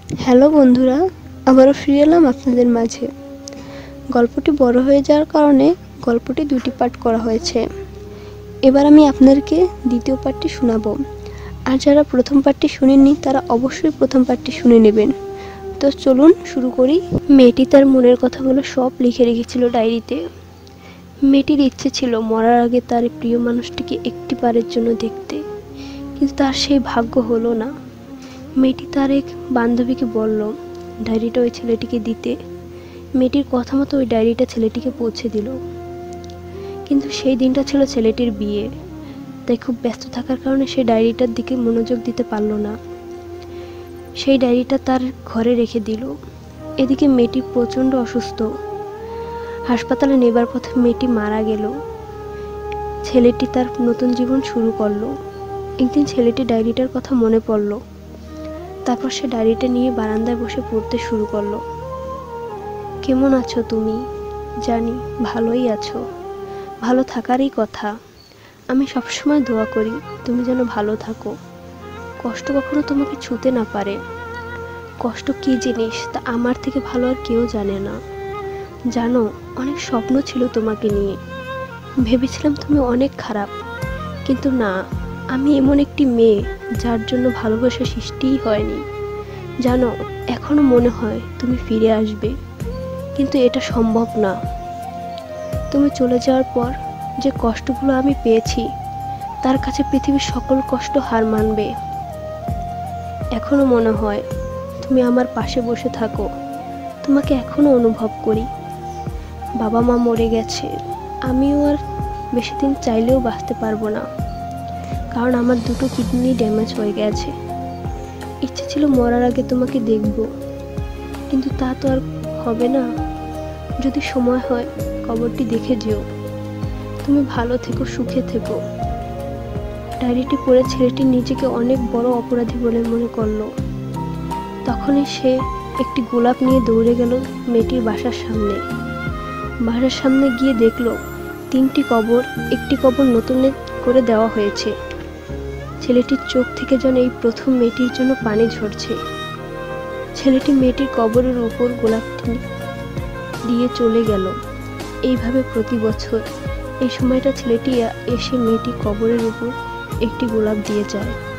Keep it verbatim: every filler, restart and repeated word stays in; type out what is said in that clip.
Hello বন্ধুরা, আবারও ফিরে এলাম আপনাদের মাঝে। গল্পটি বড় হয়ে যাওয়ার কারণে গল্পটি দুটি পার্ট করা হয়েছে। এবার আমি আপনাদেরকে দ্বিতীয় পার্টটি শোনাবো। আর যারা প্রথম পার্টটি শুনেননি তারা অবশ্যই প্রথম পার্টটি শুনে নেবেন। তো চলুন শুরু করি। মেয়েটি তার মনের কথাগুলো সব লিখে রেখেছিল ডায়েরিতে। মেয়েটির ইচ্ছে ছিল মরার আগে তার প্রিয় মানুষটিকে একটি বারের জন্য দেখতে, কিন্তু তার সেই ভাগ্য হলো না। মেয়েটি তার এক বান্ধবীকে বলল ডায়েরিটা ওই ছেলেটিকে দিতে। মেয়েটির কথা মতো ওই ডায়েরিটা ছেলেটিকে পৌঁছে দিল। কিন্তু সেই দিনটা ছিল ছেলেটির বিয়ে, তাই খুব ব্যস্ত থাকার কারণে সে ডায়েরিটার দিকে মনোযোগ দিতে পারল না। সেই ডায়েরিটা তার ঘরে রেখে দিল। এদিকে মেয়েটি প্রচণ্ড অসুস্থ। হাসপাতালে নেবার পথে মেয়েটি মারা গেল। ছেলেটি তার নতুন জীবন শুরু করলো। একদিন ছেলেটি ডায়েরিটার কথা মনে পড়ল। তারপর সে ডায়েরিটা নিয়ে বারান্দায় বসে পড়তে শুরু করলো। কেমন আছো তুমি? জানি ভালোই আছো, ভালো থাকারই কথা। আমি সবসময় দোয়া করি তুমি যেন ভালো থাকো, কষ্ট কখনো তোমাকে ছুঁতে না পারে। কষ্ট কী জিনিস তা আমার থেকে ভালো আর কেউ জানে না। জানো, অনেক স্বপ্ন ছিল তোমাকে নিয়ে। ভেবেছিলাম তুমি অনেক খারাপ, কিন্তু না, আমি এমন একটি মেয়ে যার জন্য ভালোবাসা সৃষ্টিই হয়নি। জানো, এখনো মনে হয় তুমি ফিরে আসবে, কিন্তু এটা সম্ভব না। তুমি চলে যাওয়ার পর যে কষ্টগুলো আমি পেয়েছি তার কাছে পৃথিবীর সকল কষ্ট হার মানবে। এখনো মনে হয় তুমি আমার পাশে বসে থাকো, তোমাকে এখনো অনুভব করি। বাবা মা মরে গেছে, আমিও আর বেশি দিন চাইলেও বাঁচতে পারবো না, কারণ আমার দুটো কিডনি ড্যামেজ হয়ে গেছে। ইচ্ছে ছিল মরার আগে তোমাকে দেখব, কিন্তু তা তো আর হবে না। যদি সময় হয় কবরটি দেখে যেও। তুমি ভালো থেকো, সুখে থেকো। ডায়েরিটি পড়ে ছেলেটি নিজেকে অনেক বড় অপরাধী বলে মনে করলো। তখনই সে একটি গোলাপ নিয়ে দৌড়ে গেল মেয়েটির বাসার সামনে। বাসার সামনে গিয়ে দেখলো তিনটি কবর, একটি কবর নতুন করে দেওয়া হয়েছে। ছেলেটির চোখ থেকে যেন এই প্রথম মেয়েটির জন্য পানি ঝরছে। ছেলেটি মেয়েটির কবরের উপর গোলাপটি দিয়ে চলে গেল। এইভাবে প্রতি বছর এই সময়টা ছেলেটি এসে মেয়েটি কবরের উপর একটি গোলাপ দিয়ে যায়।